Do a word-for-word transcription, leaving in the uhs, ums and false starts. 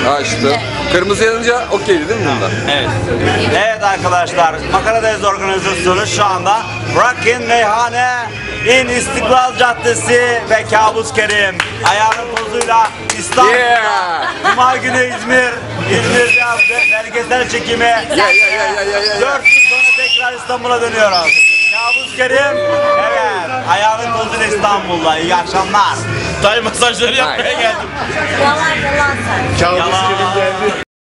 Açtım. Kırmızı yanınca okeydi değil mi bunda? Evet. Evet arkadaşlar, Makaradeniz organizasyonu şu anda Rockin Meyhane in İstiklal Caddesi ve Kabus Kerim. Ayağının tozuyla İstanbul'da. Yeah. Cuma günü İzmir. İzmir'de belgesel çekimi. Yeah, yeah, yeah, yeah, yeah, yeah. Dört gün sonra tekrar İstanbul'a dönüyoruz. Kabus Kerim. Evet. Ayağının tozuyla İstanbul'da. İyi akşamlar. Tay masajları yapmaya geldim. Yalan yalan sen. Yalan.